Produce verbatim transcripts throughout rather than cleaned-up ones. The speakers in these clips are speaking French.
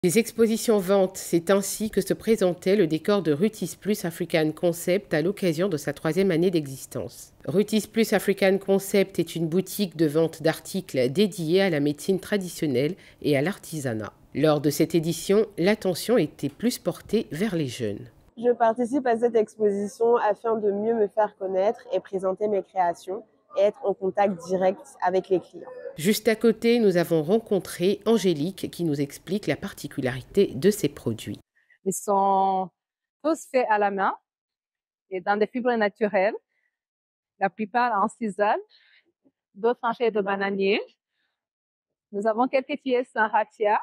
Les expositions ventes, c'est ainsi que se présentait le décor de Ruthis Plus African Concept à l'occasion de sa troisième année d'existence. Ruthis Plus African Concept est une boutique de vente d'articles dédiés à la médecine traditionnelle et à l'artisanat. Lors de cette édition, l'attention était plus portée vers les jeunes. Je participe à cette exposition afin de mieux me faire connaître et présenter mes créations et être en contact direct avec les clients. Juste à côté, nous avons rencontré Angélique qui nous explique la particularité de ces produits. Ils sont tous faits à la main et dans des fibres naturelles, la plupart en sisal, d'autres en chair de bananier. Nous avons quelques pièces en raffia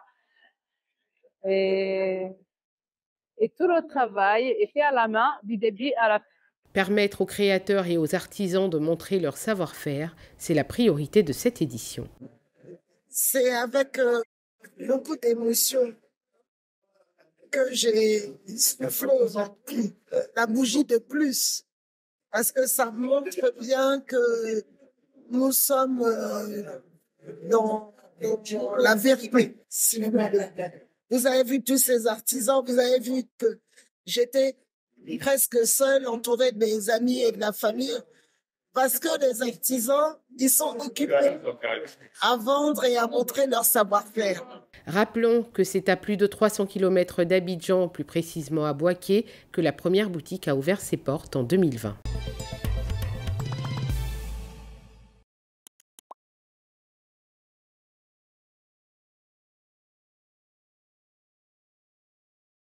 et, et tout le travail est fait à la main du début à la fin. Permettre aux créateurs et aux artisans de montrer leur savoir-faire, c'est la priorité de cette édition. C'est avec euh, beaucoup d'émotion que j'ai soufflé la bougie de plus, parce que ça montre bien que nous sommes euh, dans, dans la vérité. Vous avez vu tous ces artisans, vous avez vu que j'étais presque seule, entourée de mes amis et de la famille, parce que les artisans, ils sont occupés à vendre et à montrer leur savoir-faire. Rappelons que c'est à plus de trois cents kilomètres d'Abidjan, plus précisément à Bouaké, que la première boutique a ouvert ses portes en deux mille vingt.